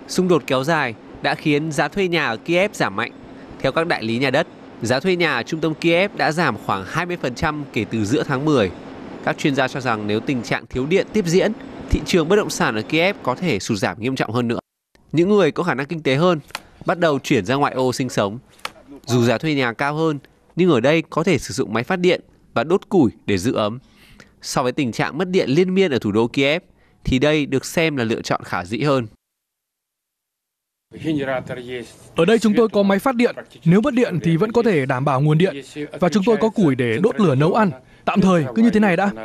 Xung đột kéo dài đã khiến giá thuê nhà ở Kiev giảm mạnh. Theo các đại lý nhà đất, giá thuê nhà ở trung tâm Kiev đã giảm khoảng 20% kể từ giữa tháng 10. Các chuyên gia cho rằng nếu tình trạng thiếu điện tiếp diễn, thị trường bất động sản ở Kiev có thể sụt giảm nghiêm trọng hơn nữa. Những người có khả năng kinh tế hơn bắt đầu chuyển ra ngoại ô sinh sống. Dù giá thuê nhà cao hơn, nhưng ở đây có thể sử dụng máy phát điện và đốt củi để giữ ấm. So với tình trạng mất điện liên miên ở thủ đô Kiev, thì đây được xem là lựa chọn khả dĩ hơn. Ở đây chúng tôi có máy phát điện, nếu mất điện thì vẫn có thể đảm bảo nguồn điện. Và chúng tôi có củi để đốt lửa nấu ăn. Tạm thời cứ như thế này đã.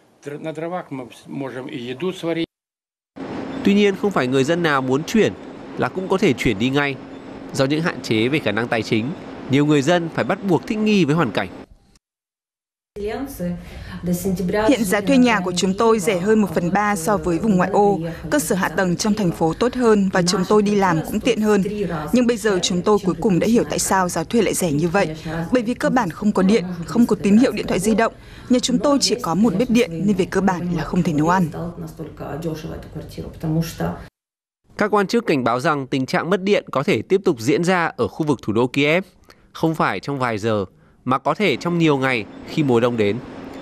Tuy nhiên không phải người dân nào muốn chuyển là cũng có thể chuyển đi ngay. Do những hạn chế về khả năng tài chính, nhiều người dân phải bắt buộc thích nghi với hoàn cảnh. Hiện giá thuê nhà của chúng tôi rẻ hơn 1/3 so với vùng ngoại ô. Cơ sở hạ tầng trong thành phố tốt hơn và chúng tôi đi làm cũng tiện hơn. Nhưng bây giờ chúng tôi cuối cùng đã hiểu tại sao giá thuê lại rẻ như vậy. Bởi vì cơ bản không có điện, không có tín hiệu điện thoại di động. Nhà chúng tôi chỉ có một bếp điện nên về cơ bản là không thể nấu ăn. Các quan chức cảnh báo rằng tình trạng mất điện có thể tiếp tục diễn ra ở khu vực thủ đô Kiev, không phải trong vài giờ, mà có thể trong nhiều ngày khi mùa đông đến.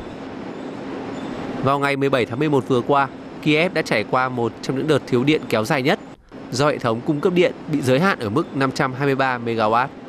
Vào ngày 17 tháng 11 vừa qua, Kiev đã trải qua một trong những đợt thiếu điện kéo dài nhất do hệ thống cung cấp điện bị giới hạn ở mức 523 MW.